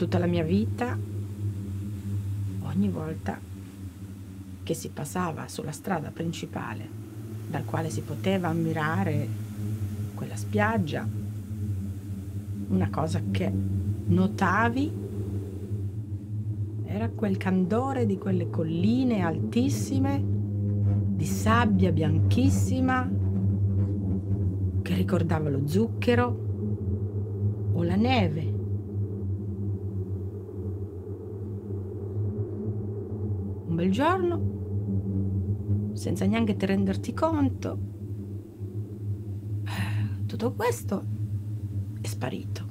tutta la mia vita, ogni volta che si passava sulla strada principale, dal quale si poteva ammirare quella spiaggia, una cosa che notavi era quel candore di quelle colline altissime, di sabbia bianchissima, che ricordava lo zucchero o la neve. Un bel giorno, senza neanche te renderti conto, tutto questo è sparito.